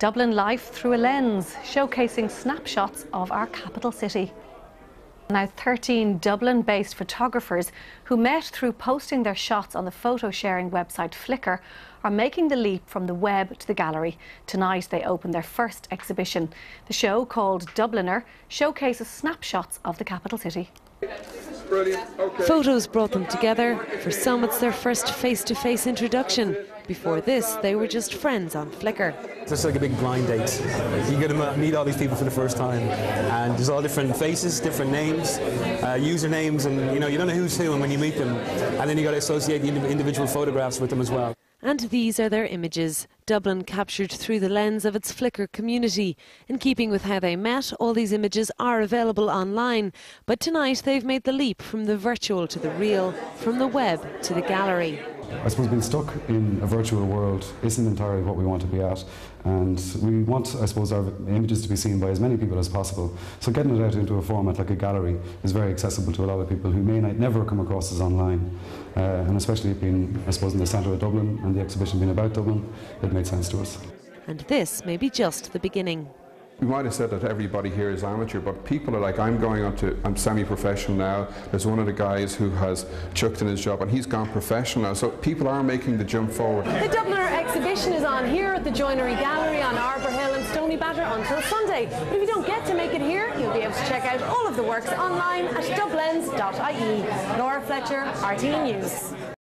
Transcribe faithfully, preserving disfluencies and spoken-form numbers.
Dublin Life Through a Lens, showcasing snapshots of our capital city. Now thirteen Dublin-based photographers who met through posting their shots on the photo-sharing website Flickr are making the leap from the web to the gallery. Tonight they open their first exhibition. The show, called Dubliner, showcases snapshots of the capital city. Brilliant. Okay. Photos brought them together. For some, it's their first face-to-face introduction. Before this, they were just friends on Flickr. It's like a big blind date. You get to meet all these people for the first time, and there's all different faces, different names, uh, usernames, and you know you don't know who's who, and when you meet them, and then you got to associate the individual photographs with them as well. And these are their images, Dublin captured through the lens of its Flickr community. In keeping with how they met, all these images are available online. But tonight they've made the leap from the virtual to the real, from the web to the gallery. I suppose being stuck in a virtual world isn't entirely what we want to be at, and we want, I suppose, our images to be seen by as many people as possible. So getting it out into a format like a gallery is very accessible to a lot of people who may not, never come across us online, uh, and especially being, I suppose, in the centre of Dublin and the exhibition being about Dublin, it made sense to us. And this may be just the beginning. We might have said that everybody here is amateur, but people are like, I'm going up to, I'm semi-professional now. There's one of the guys who has chucked in his job and he's gone professional now. So people are making the jump forward. The Dubliner exhibition is on here at the Joinery Gallery on Arbour Hill and Stony Batter until Sunday. But if you don't get to make it here, you'll be able to check out all of the works online at dublens dot I E. Laura Fletcher, R T E News.